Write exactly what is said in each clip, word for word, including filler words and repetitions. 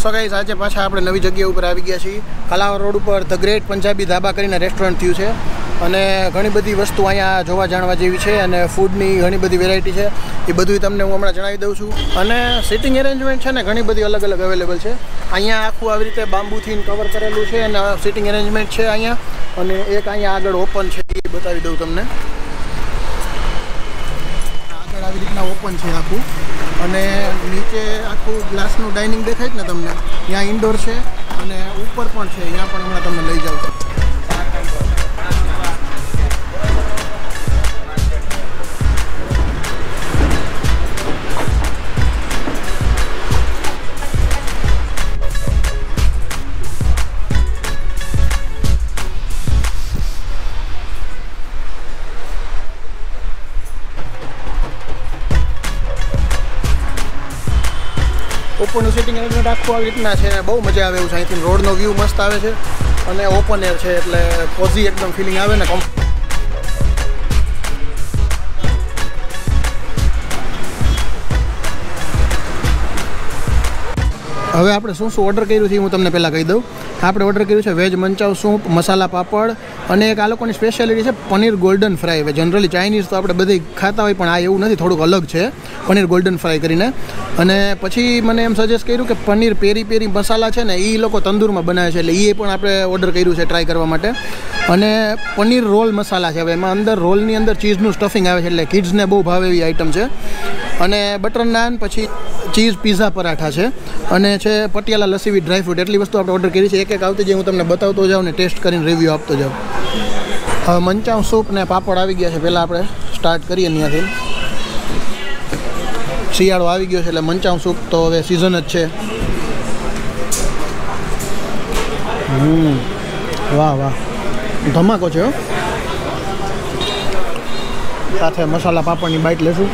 So guys आज पाछा આપણે નવી જગ્યા ઉપર આવી ગયા છીએ। કલાવર રોડ ઉપર ધ ગ્રેટ પંજાબી ધાબા કરીને રેસ્ટોરન્ટ થયું છે અને ઘણી બધી વસ્તુ અહીંયા જોવા જાણવા જેવી છે અને ફૂડની ઘણી બધી વેરાયટી છે। એ બધું તમને હું હમણાં જણાવી દઉં છું અને સિટિંગ એરેન્જમેન્ટ છે ને ઘણી બધી અલગ અલગ અવેલેબલ છે। અહીંયા આખું આવી રીતે બામ્બુથી કવર કરેલું છે અને સિટિંગ એરેન્જમેન્ટ છે અહીંયા અને એક અહીંયા આગળ ઓપન છે એ બતાવી દઉં તમને। આગળ આવી રીતના ઓપન છે આખું અને નીચે આખું ગ્લાસનું ડાઇનિંગ દેખાય છે ને તમને, ત્યાં ઇન્ડોર છે અને ઉપર પણ છે, ત્યાં પણ હમણાં તમને લઈ જાઉં છું। ઉપરનું સિટિંગ એરેન્જમેન્ટ આખું આવી રીતના છે, બહુ મજા આવે એવું છે। અહીંથી રોડનો વ્યૂ મસ્ત આવે છે અને ઓપન એર છે એટલે કોઝી એકદમ ફિલિંગ આવે ને। હવે આપણે શું શું ઓર્ડર કર્યું છે હું તમને પહેલાં કહી દઉં। આપણે ઓર્ડર કર્યું છે veg manchow soup, masala papad અને એક આ લોકોની સ્પેશિયાલિટી છે પનીર ગોલ્ડન ફ્રાય। હવે જનરલી ચાઇનીઝ તો આપણે બધી ખાતા હોય પણ આ એવું નથી, થોડુંક અલગ છે પનીર ગોલ્ડન ફ્રાય કરીને। અને પછી મને એમ સજેસ્ટ કર્યું કે પનીર પેરી પેરી મસાલા છે ને એ લોકો તંદૂરમાં બનાવે છે એટલે એ પણ આપણે ઓર્ડર કર્યું છે ટ્રાય કરવા માટે। અને પનીર રોલ મસાલા છે, હવે એમાં અંદર રોલની અંદર ચીઝનું સ્ટફિંગ આવે છે એટલે કિડ્સને બહુ ભાવે એવી આઈટમ છે। અને બટર નાન, પછી ચીઝ પીઝા પરાઠા છે અને છે Patiala lassi with dry fruit. એટલી વસ્તુ આપણે ઓર્ડર કરી છે, એક એક આવતી જે હું તમને બતાવતો જાઉં ને ટેસ્ટ કરીને રિવ્યૂ આપતો જાઉં। હવે મંચાવ સૂપ ને પાપડ આવી ગયા છે, પહેલાં આપણે સ્ટાર્ટ કરીએ ત્યાંથી। શિયાળો આવી ગયો છે એટલે મંચાવ સૂપ તો હવે સિઝન જ છે। હમ વાહ વાહ, ધમાકો છે હો। સાથે મસાલા પાપડની બાઈટ લેશું।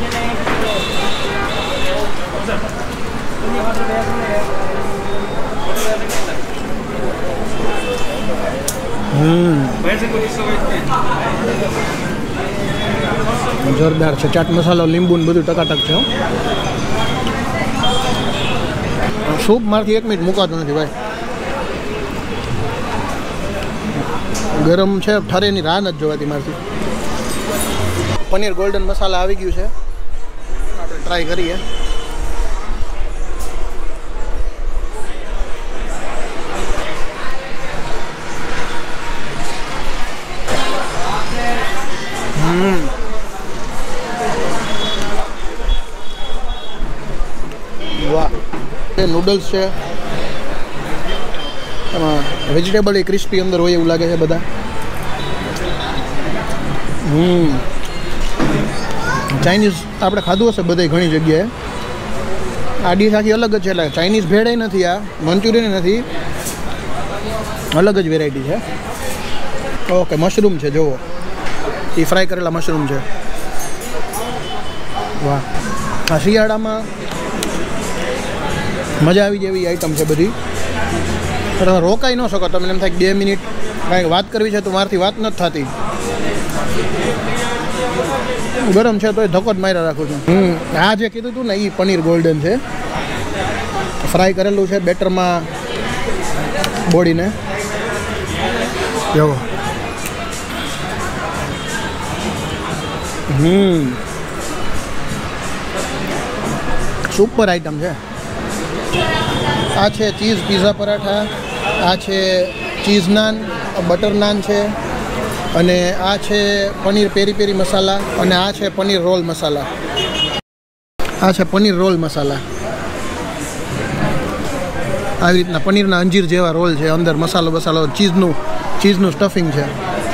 હમ જોરદાર છે, ચાટ મસાલો, લીંબુ ને બધું ટકાટક છે। સૂપ મારથી એક મિનિટ મુકાતું નથી ભાઈ, ગરમ છે, ઠરેની રાહ નથી જોવાતી મારથી। પનીર ગોલ્ડન મસાલા આવી ગયું છે, આપણે ટ્રાય કરીએ। હમ વાહ, એ નૂડલ્સ છે, એમાં વેજીટેબલ એ ક્રિસ્પી અંદર હોય એવું લાગે છે બધા। હમ ચાઇનીઝ આપણે ખાધું હશે બધે ઘણી જગ્યાએ, આ ડીશ આખી અલગ જ છે એટલે ચાઇનીઝ ભેળે નથી, આ મંચુરિયન નથી, અલગ જ વેરાયટી છે। ઓકે, મશરૂમ છે, જુઓ એ ફ્રાય કરેલા મશરૂમ છે। વાહ, આ શિયાળામાં મજા આવી જેવી આઈટમ છે બધી, તમે રોકાઈ ન શકો, તમને એમ થાય બે મિનિટ કાંઈક વાત કરવી છે તો મારાથી વાત નથી થતી। ગરમ છે તો એ ધક્કો જ માર્યા રાખું છું। હમ આ જે કીધું હતું ને એ પનીર ગોલ્ડન છે, ફ્રાય કરેલું છે બેટરમાં બોડીને, જુઓ। હમ સુપર આઈટમ છે। આ છે ચીઝ પીઝા પરાઠા, આ છે ચીઝ નાન, બટર નાન છે અને આ છે પનીર પેરી પેરી મસાલા અને આ છે પનીર રોલ મસાલા। આ છે પનીર રોલ મસાલા, આવી રીતના પનીરના અંજીર જેવા રોલ છે, અંદર મસાલો બસાલો ચીઝનું ચીઝનું સ્ટફિંગ છે।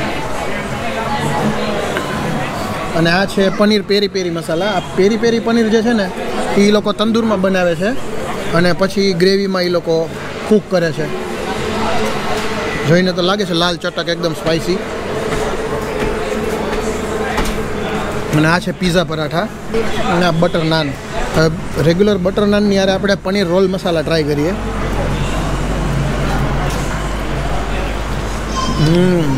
અને આ છે પનીર પેરી પેરી મસાલા। આ પેરી પેરી પનીર જે છે ને એ લોકો તંદૂરમાં બનાવે છે અને પછી ગ્રેવીમાં એ લોકો કૂક કરે છે। જોઈને તો લાગે છે લાલ ચટક, એકદમ સ્પાઇસી। અને આ છે પીઝા પરાઠા અને આ બટર નાન। રેગ્યુલર બટર નાનની યારે આપણે પનીર રોલ મસાલા ટ્રાય કરીએ। હમ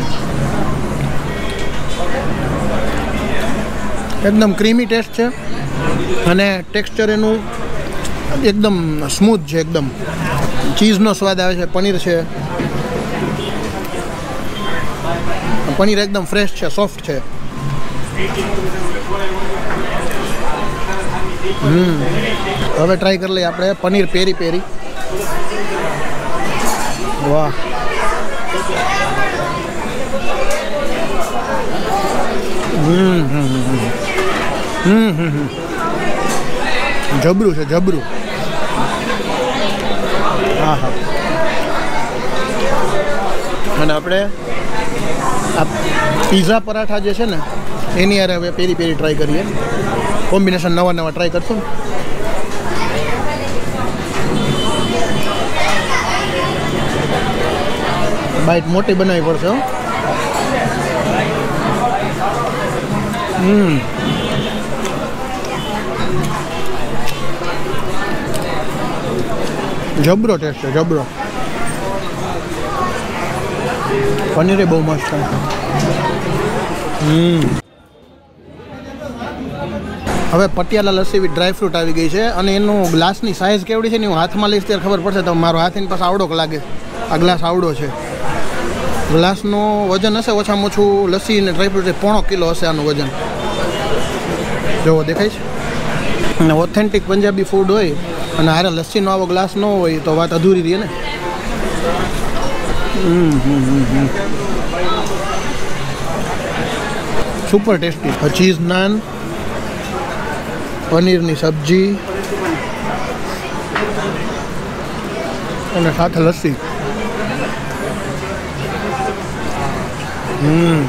एकदम क्रीमी टेस्ट है અને ટેક્સચર એનું એકદમ સ્મૂથ છે, એકદમ ચીઝનો સ્વાદ આવે છે, પનીર છે, પનીર એકદમ ફ્રેશ છે, સોફ્ટ છે. હમ હવે ટ્રાય કરી લઈએ આપણે પનીર પેરી પેરી. વાહ, હમ હમ હમ હમ જબરું છે, જબરું. હા હા. અને આપણે આ પીઝા પરાઠા જે છે ને એની યાર હવે પેરી પેરી ટ્રાય કરીએ. કોમ્બિનેશન નવા નવા ટ્રાય કરશું ને. બાઈટ મોટી બનાવવી પડશે હો. હમ જબરો ટેસ્ટ છે, જબરો. પનીર બહુ મસ્ત છે. હમ હવે Patiala lassi with dry fruit આવી ગઈ છે અને એનું ગ્લાસની સાઇઝ કેવડી છે ને હું હાથમાં લઈશ ત્યારે ખબર પડશે. તો મારો હાથ એની પાસે આવડો લાગે. આ ગ્લાસ આવડો છે. ગ્લાસનું વજન હશે ઓછામાં ઓછું લસ્સી અને ડ્રાયફ્રૂટ છે પોણો કિલો હશે આનું વજન. જોવો દેખાય છે. અને ઓથેન્ટિક પંજાબી ફૂડ હોય અને હારે લસ્સીનો આવો ગ્લાસ ન હોય તો વાત અધૂરી રહે ને. હમ હમ હમ સુપર ટેસ્ટી. ચીઝ નાન, પનીરની સબ્જી અને સાથે લસ્સી. હમ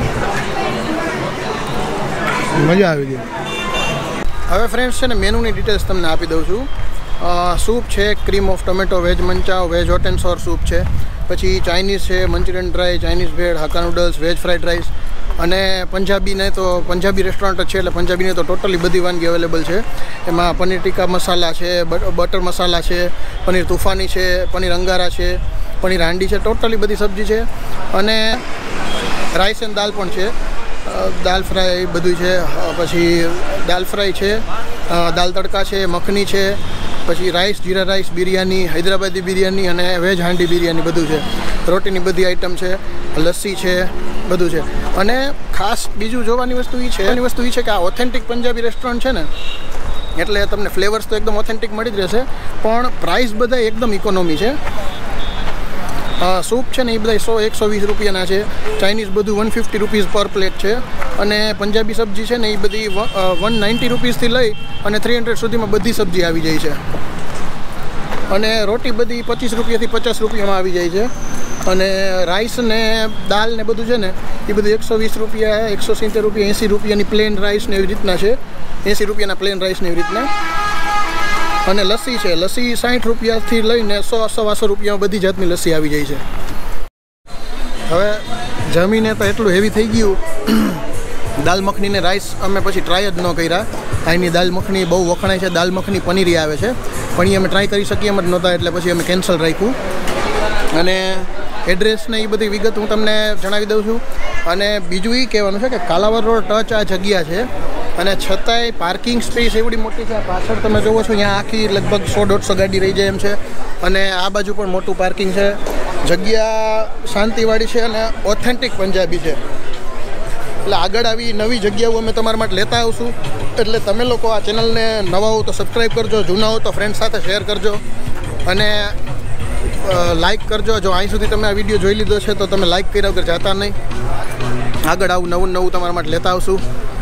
મજા આવી ગઈ. હવે ફ્રેન્ડ્સ છે ને મેનુની ડિટેલ્સ તમને આપી દઉં છું. સૂપ છે, cream of tomato, veg manchow, veg hot and sour soup છે. પછી ચાઇનીઝ છે, Manchurian dry, Chinese bhel, Hakka noodles, veg fried rice. અને પંજાબીને તો પંજાબી રેસ્ટોરન્ટ જ છે એટલે પંજાબીને તો ટોટલી બધી વાનગી અવેલેબલ છે. એમાં પનીર ટીકા મસાલા છે, બટર મસાલા છે, પનીર તુફાની છે, પનીર અંગારા છે, પનીર હાંડી છે, ટોટલી બધી સબ્જી છે. અને રાઈસ એન્ડ દાલ પણ છે, દાલ ફ્રાય બધું છે. પછી દાલ ફ્રાય છે, દાલ તડકા છે, મખની છે, પછી રાઈસ, જીરા રાઈસ, બિરયાની, હૈદરાબાદી બિરયાની અને વેજ હાંડી બિરયાની બધું છે. રોટીની બધી આઈટમ છે, લસ્સી છે, બધું છે. અને ખાસ બીજું જોવાની વસ્તુ એ છે એની વસ્તુ એ છે કે આ ઓથેન્ટિક પંજાબી રેસ્ટોરન્ટ છે ને એટલે તમને ફ્લેવર્સ તો એકદમ ઓથેન્ટિક મળી જ રહેશે પણ પ્રાઇસ બધા એકદમ ઇકોનોમી છે. સૂપ છે ને એ બધા સો એકસો વીસ રૂપિયાના છે. ચાઇનીઝ બધું one fifty rupees per plate છે. અને પંજાબી સબ્જી છે ને એ બધી વન નાઇન્ટી રૂપીઝથી લઈ અને થ્રી હંડ્રેડ સુધીમાં બધી સબ્જી આવી જાય છે. અને રોટી બધી પચીસ રૂપિયાથી પચાસ રૂપિયામાં આવી જાય છે. અને રાઈસ ને દાલ ને બધું છે ને એ બધું એકસો વીસ રૂપિયા, એકસો સિત્તેર રૂપિયા, એંસી રૂપિયાની પ્લેન રાઈસ ને એવી રીતના છે. એંસી રૂપિયાના પ્લેન રાઈસ ને એવી રીતના. અને લસ્સી છે, લસ્સી સાઠ રૂપિયાથી લઈને સો સવાસો રૂપિયામાં બધી જાતની લસ્સી આવી જાય છે. હવે જમીને તો એટલું હેવી થઈ ગયું. દાલ મખની ને રાઈસ અમે પછી ટ્રાય જ ન કર્યા. અહીંની દાલ મખની બહુ વખણાય છે. દાલ મખની પનીરી આવે છે પણ એ અમે ટ્રાય કરી શકીએ એમ જ નહોતા એટલે પછી અમે કેન્સલ રાખ્યું. અને એડ્રેસ ને એ બધી વિગત હું તમને જણાવી દઉં છું. અને બીજું એ કહેવાનું છે કે કાલાવડ રોડ ટચ આ જગ્યા છે અને છતાંય પાર્કિંગ સ્પેસ એવડી મોટી છે. પાછળ તમે જોવો છો અહીંયા આખી લગભગ સો દોઢસો ગાડી રહી જાય એમ છે. અને આ બાજુ પણ મોટું પાર્કિંગ છે. જગ્યા શાંતિવાળી છે અને ઓથેન્ટિક પંજાબી છે. એટલે આગળ આવી નવી જગ્યાઓ અમે તમારા માટે લેતા આવશું. એટલે તમે લોકો આ ચેનલને નવા હો તો સબસ્ક્રાઈબ કરજો, જૂના હો તો ફ્રેન્ડ સાથે શેર કરજો અને લાઇક કરજો. જો અહીં સુધી તમે આ વિડીયો જોઈ લીધો છે તો તમે લાઇક કર્યા વગર જતા નહીં. આગળ આવું નવું નવું તમારા માટે લેતા આવશું.